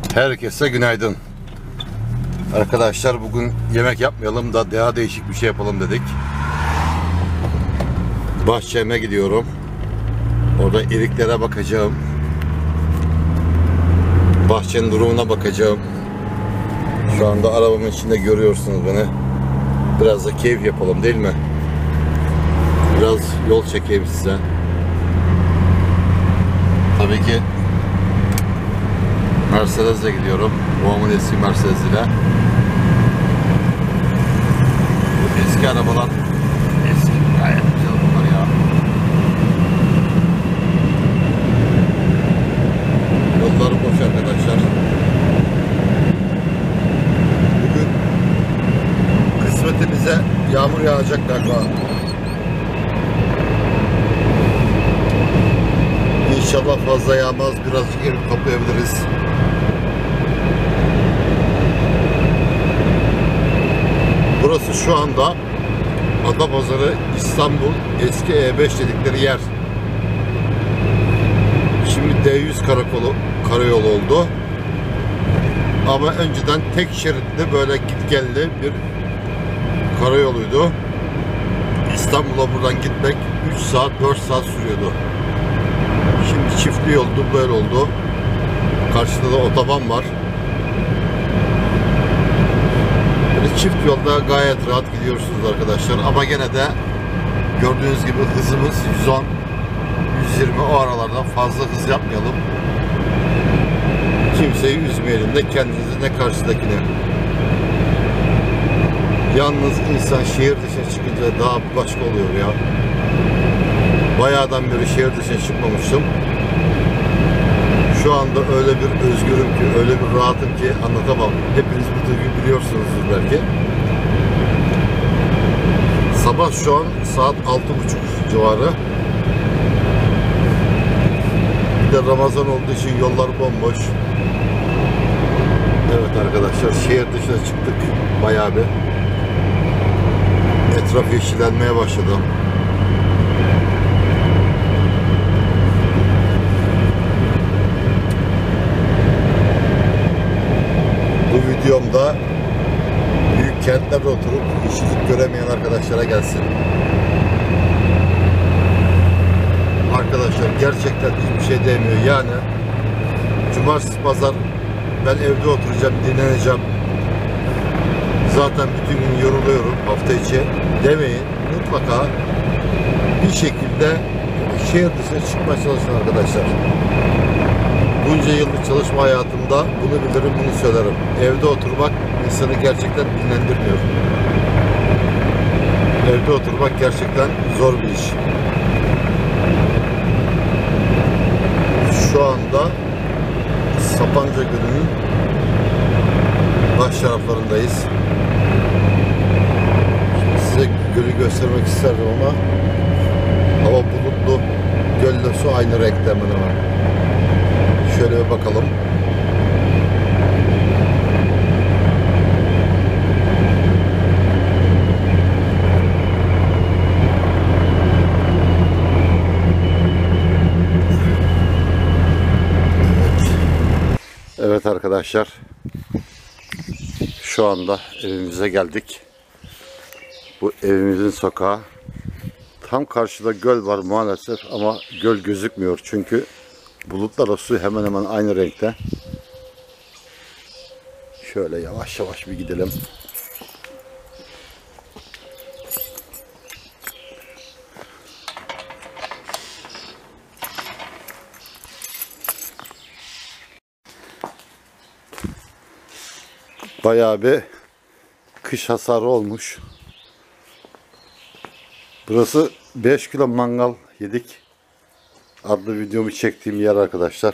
Herkese günaydın. Arkadaşlar bugün yemek yapmayalım da daha değişik bir şey yapalım dedik. Bahçeme gidiyorum. Orada eriklere bakacağım. Bahçenin durumuna bakacağım. Şu anda arabamın içinde görüyorsunuz beni. Biraz da keyif yapalım değil mi? Biraz yol çekeyim size. Tabii ki Mercedes'le gidiyorum. Babamın eski Mercedes'iyle. Bu eski arabalar eski gayet güzel bunlar ya. Yolları boş arkadaşlar. Bugün kısmetimize yağmur yağacak galiba. İnşallah fazla yağmaz. Birazcık erik toplayabiliriz. Burası şu anda Adapazarı İstanbul eski E5 dedikleri yer. Şimdi D100 karayolu oldu. Ama önceden tek şeritli böyle gitgelli bir karayoluydu. İstanbul'a buradan gitmek 3 saat 4 saat sürüyordu. Şimdi çiftli yoldu, böyle oldu. Karşıda da otoban var. Çift yolda gayet rahat gidiyorsunuz arkadaşlar. Ama gene de gördüğünüz gibi hızımız 110, 120 o aralardan fazla hız yapmayalım. Kimseyi üzmeyelim, ne kendinizi ne karşıdakini. Yalnız insan şehir dışına çıkınca daha başka oluyor ya. Bayağıdan beri şehir dışına çıkmamıştım. Şu anda öyle bir özgürüm ki, öyle bir rahatım ki anlatamam. Hepiniz bu duyguyu biliyorsunuzdur belki. Sabah şu an saat 6:30 civarı. Bir de Ramazan olduğu için yollar bomboş. Evet arkadaşlar, şehir dışına çıktık bayağı bir. Etraf yeşillenmeye başladı. Videomda büyük kentlerde oturup işsizlik göremeyen arkadaşlara gelsin. Arkadaşlar gerçekten hiçbir şey demiyor. Yani cumartesi pazar ben evde oturacağım, dinleneceğim. Zaten bütün gün yoruluyorum hafta içi demeyin. Mutlaka bir şekilde şehir dışına çıkmaya çalışın arkadaşlar. Bunca yıllık çalışma hayatımda bunu bilirim, bunu söylerim. Evde oturmak insanı gerçekten dinlendirmiyor. Evde oturmak gerçekten zor bir iş. Şu anda Sapanca Gölü'nün baş taraflarındayız. Şimdi size gölü göstermek isterdim ama hava bulutlu, gölle su aynı renkte hemen hemen. Şöyle bir bakalım. Evet arkadaşlar. Şu anda evimize geldik. Bu evimizin sokağı. Tam karşıda göl var maalesef ama göl gözükmüyor çünkü bulutlarla su hemen hemen aynı renkte. Şöyle yavaş yavaş bir gidelim. Bayağı bir kış hasarı olmuş. Burası 5 kilo mangal yedik adlı videomu çektiğim yer arkadaşlar.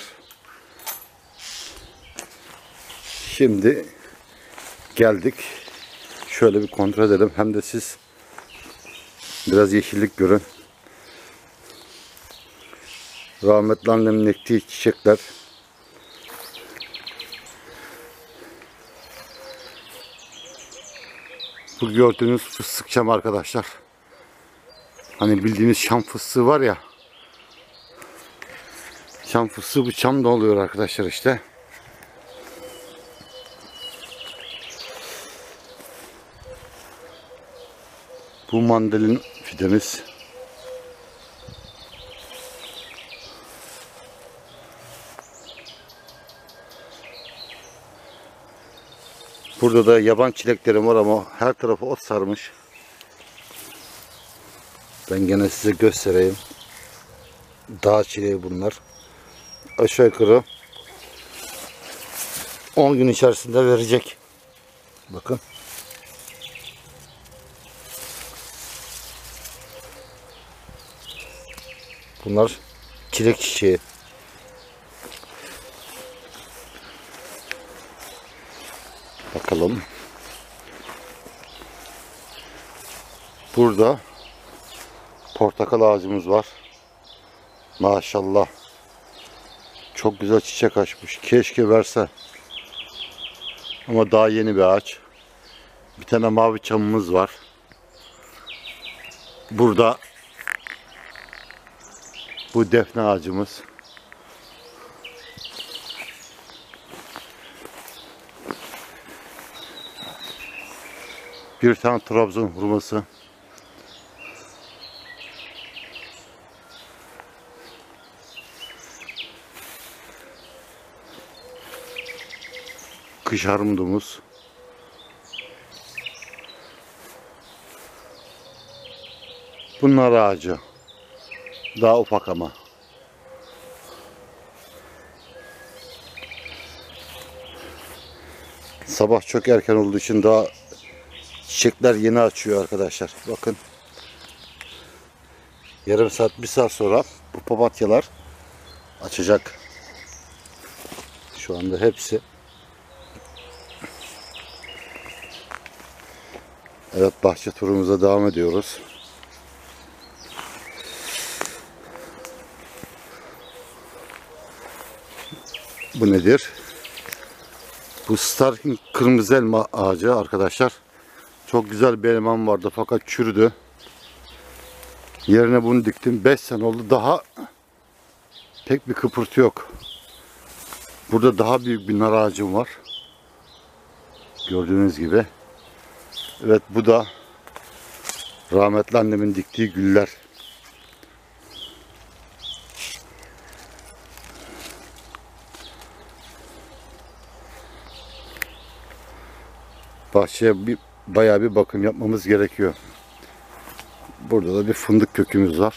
Şimdi geldik. Şöyle bir kontrol edelim. Hem de siz biraz yeşillik görün. Rahmetli annemin ektiği çiçekler. Bu gördüğünüz fıstık çam arkadaşlar. Hani bildiğiniz Şam fıstığı var ya. Şam fıstığı bu çam da oluyor arkadaşlar işte. Bu mandalin fidemiz. Burada da yaban çileklerim var ama her tarafı ot sarmış. Ben gene size göstereyim. Dağ çileği bunlar. Aşağı yukarı 10 gün içerisinde verecek. Bakın. Bunlar çilek çiçeği. Bakalım. Burada portakal ağacımız var. Maşallah. Çok güzel çiçek açmış. Keşke verse. Ama daha yeni bir ağaç. Bir tane mavi çamımız var. Burada bu defne ağacımız. Bir tane Trabzon hurması. Kış armudumuz. Bunlar ağacı. Daha ufak ama. Sabah çok erken olduğu için daha çiçekler yeni açıyor arkadaşlar. Bakın. Yarım saat, bir saat sonra bu papatyalar açacak. Şu anda hepsi. Evet, bahçe turumuza devam ediyoruz. Bu nedir? Bu Starking kırmızı elma ağacı arkadaşlar. Çok güzel bir elmam vardı fakat çürüdü. Yerine bunu diktim. 5 sene oldu. Daha pek bir kıpırtı yok. Burada daha büyük bir nar ağacım var. Gördüğünüz gibi. Evet, bu da rahmetli annemin diktiği güller. Bahçeye bayağı bir bakım yapmamız gerekiyor. Burada da bir fındık kökümüz var.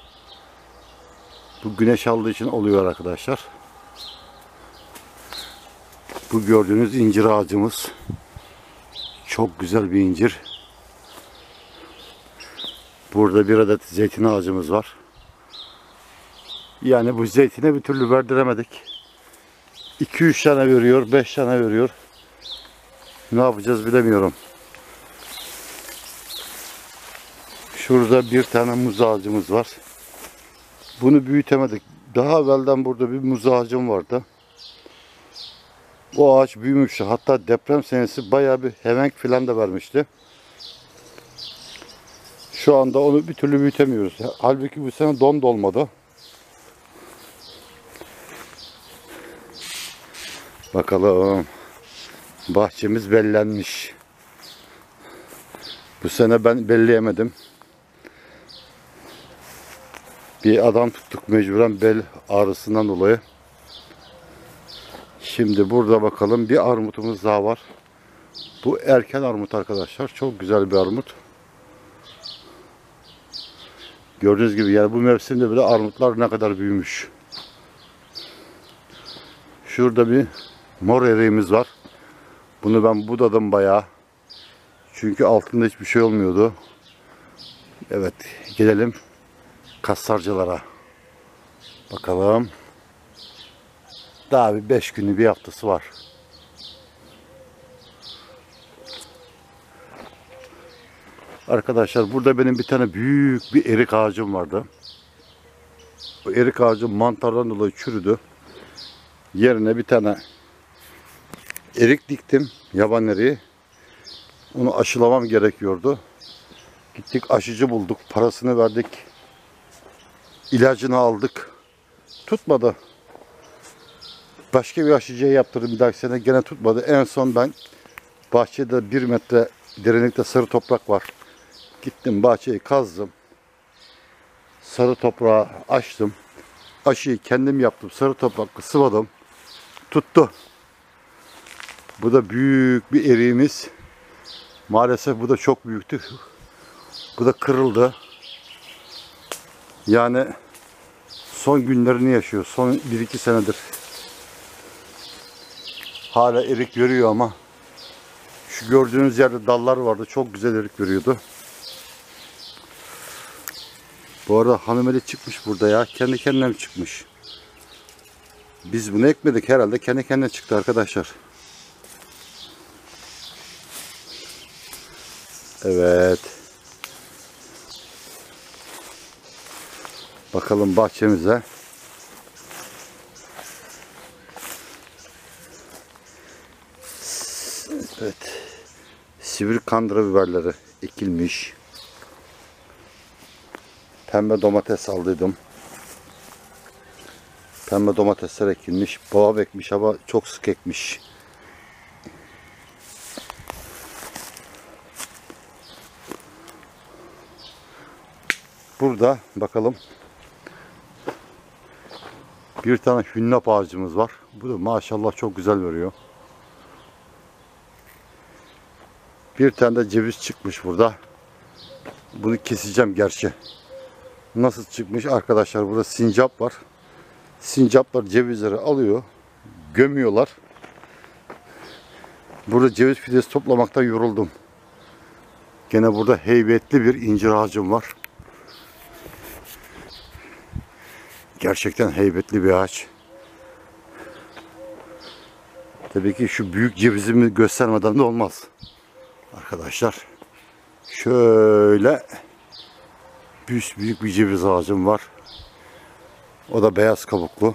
Bu güneş aldığı için oluyor arkadaşlar. Bu gördüğünüz incir ağacımız. Çok güzel bir incir. Burada bir adet zeytin ağacımız var. Yani bu zeytine bir türlü verdiremedik. 2-3 tane veriyor, 5 tane veriyor. Ne yapacağız bilemiyorum. Şurada bir tane muz ağacımız var. Bunu büyütemedik. Daha evvelden burada bir muz ağacım vardı. O ağaç büyümüştü. Hatta deprem senesi bayağı bir hevenk filan da vermişti. Şu anda onu bir türlü büyütemiyoruz. Halbuki bu sene don da olmadı. Bakalım. Bahçemiz bellenmiş. Bu sene ben belleyemedim. Bir adam tuttuk mecburen bel ağrısından dolayı. Şimdi burada bakalım, bir armutumuz daha var. Bu erken armut arkadaşlar. Çok güzel bir armut. Gördüğünüz gibi yani bu mevsimde bile armutlar ne kadar büyümüş. Şurada bir mor eriğimiz var. Bunu ben budadım bayağı. Çünkü altında hiçbir şey olmuyordu. Evet, gelelim kassarcılara. Bakalım. Daha bir 5 günü, bir haftası var. Arkadaşlar burada benim bir tane büyük bir erik ağacım vardı. Bu erik ağacım mantardan dolayı çürüdü. Yerine bir tane erik diktim. Yaban eriği. Onu aşılamam gerekiyordu. Gittik, aşıcı bulduk. Parasını verdik. İlacını aldık. Tutmadı. Başka bir aşıcıya yaptırdım bir dahaki sene. Gene tutmadı. En son ben bahçede 1 metre derinlikte sarı toprak var. Gittim bahçeyi kazdım. Sarı toprağı açtım. Aşıyı kendim yaptım. Sarı toprakla sıvadım. Tuttu. Bu da büyük bir eriğimiz. Maalesef bu da çok büyüktü. Bu da kırıldı. Yani son günlerini yaşıyor. Son 1-2 senedir. Hala erik veriyor ama şu gördüğünüz yerde dallar vardı. Çok güzel erik veriyordu. Bu arada hanımeli çıkmış burada ya. Kendi kendine mi çıkmış? Biz bunu ekmedik herhalde. Kendi kendine çıktı arkadaşlar. Evet. Bakalım bahçemize. Evet. Sivri kandıra biberleri ekilmiş. Pembe domates aldıydım. Pembe domatesler ekilmiş. Babam ekmiş ama çok sık ekmiş. Burada bakalım. Bir tane hünnap ağacımız var. Bu da maşallah çok güzel veriyor. Bir tane de ceviz çıkmış burada. Bunu keseceğim gerçi. Nasıl çıkmış arkadaşlar? Burada sincap var. Sincaplar cevizleri alıyor. Gömüyorlar. Burada ceviz fidesi toplamaktan yoruldum. Gene burada heybetli bir incir ağacım var. Gerçekten heybetli bir ağaç. Tabii ki şu büyük cevizimi göstermeden de olmaz. Arkadaşlar şöyle büyük bir ceviz ağacım var. O da beyaz kabuklu.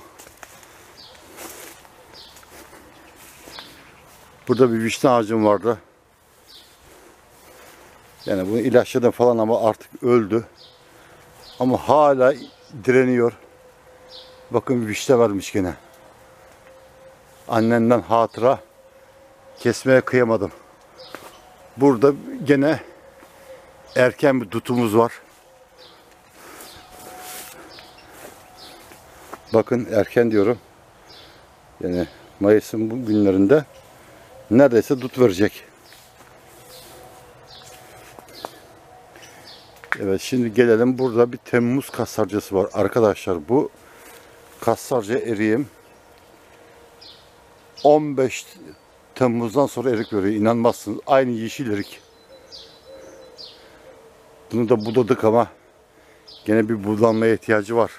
Burada bir vişne ağacım vardı. Yani bunu ilaçladım falan ama artık öldü. Ama hala direniyor. Bakın vişne vermiş gene. Annemden hatıra, kesmeye kıyamadım. Burada gene erken bir tutumuz var. Bakın erken diyorum. Yani Mayıs'ın bu günlerinde neredeyse dut verecek. Evet, şimdi gelelim, burada bir Temmuz kasarcası var. Arkadaşlar bu kasarca eriğim 15 Temmuz'dan sonra erik veriyor. İnanmazsınız. Aynı yeşil erik. Bunu da budadık ama gene bir budanmaya ihtiyacı var.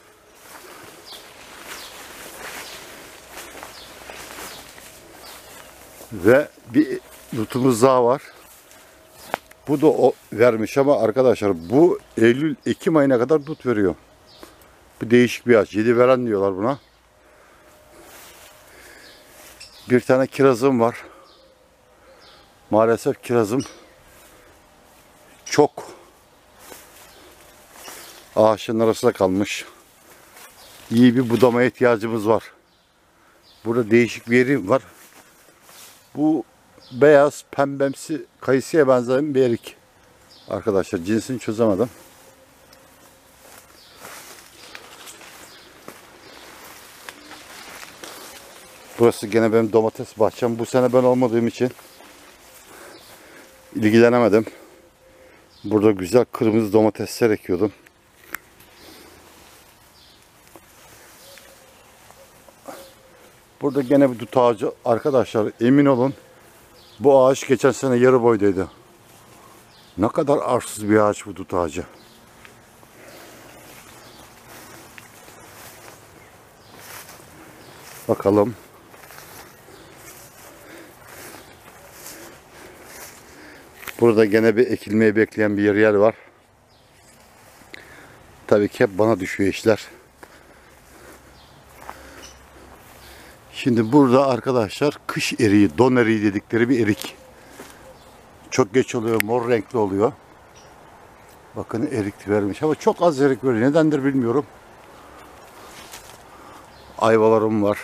Ve bir dutumuz daha var. Bu da o vermiş ama arkadaşlar bu Eylül-Ekim ayına kadar dut veriyor. Bu değişik bir ağaç. 7 veren diyorlar buna. Bir tane kirazım var. Maalesef kirazım çok ağaçların arasında kalmış. İyi bir budamaya ihtiyacımız var. Burada değişik bir yerim var. Bu beyaz, pembemsi, kayısıya benzeyen bir erik. Arkadaşlar cinsini çözemedim. Burası gene benim domates bahçem. Bu sene ben olmadığım için ilgilenemedim. Burada güzel kırmızı domatesler ekiyordum. Burada gene bir dut ağacı. Arkadaşlar emin olun bu ağaç geçen sene yarı boydaydı. Ne kadar arsız bir ağaç bu dut ağacı. Bakalım. Burada gene bir ekilmeyi bekleyen bir yer var. Tabii ki hep bana düşüyor işler. Şimdi burada arkadaşlar kış eriği, don eriği dedikleri bir erik. Çok geç oluyor, mor renkli oluyor. Bakın erik vermiş ama çok az erik veriyor. Nedendir bilmiyorum. Ayvalarım var.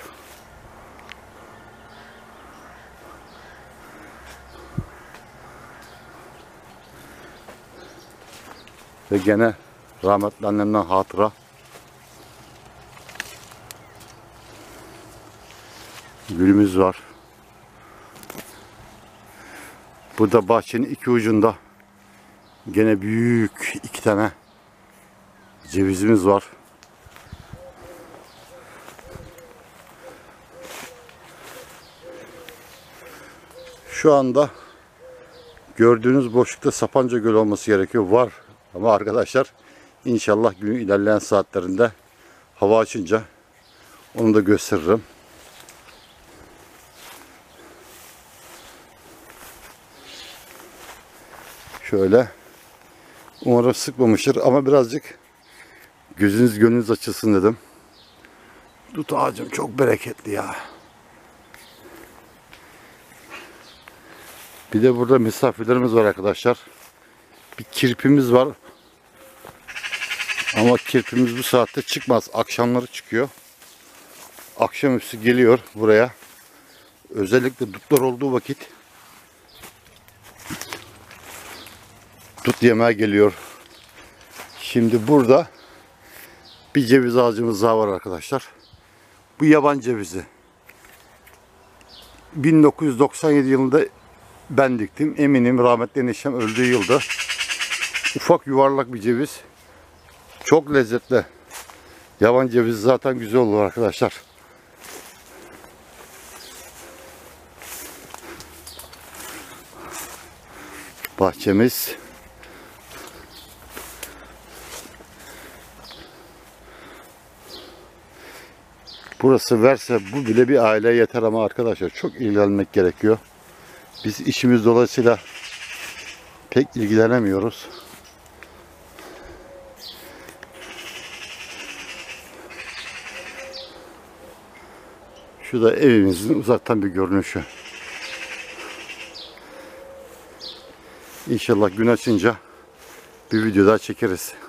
Ve gene rahmetli annemden hatıra. Gülümüz var. Burada bahçenin iki ucunda gene büyük iki tane cevizimiz var. Şu anda gördüğünüz boşlukta Sapanca Gölü olması gerekiyor. Var ama arkadaşlar inşallah günün ilerleyen saatlerinde hava açınca onu da gösteririm. Şöyle. Umarım sıkmamıştır ama birazcık gözünüz gönlünüz açılsın dedim. Dut ağacım çok bereketli ya. Bir de burada misafirlerimiz var arkadaşlar. Bir kirpimiz var. Ama kirpimiz bu saatte çıkmaz. Akşamları çıkıyor. Akşamüstü geliyor buraya. Özellikle dutlar olduğu vakit dut yemeye geliyor. Şimdi burada bir ceviz ağacımız daha var arkadaşlar. Bu yaban cevizi. 1997 yılında ben diktim. Eminim rahmetli eniştem öldüğü yılda. Ufak yuvarlak bir ceviz. Çok lezzetli. Yaban cevizi zaten güzel olur arkadaşlar. Bahçemiz. Burası verse bu bile bir aileye yeter ama arkadaşlar çok ilgilenmek gerekiyor. Biz işimiz dolayısıyla pek ilgilenemiyoruz. Şu da evimizin uzaktan bir görünüşü. İnşallah gün açınca bir video daha çekeriz.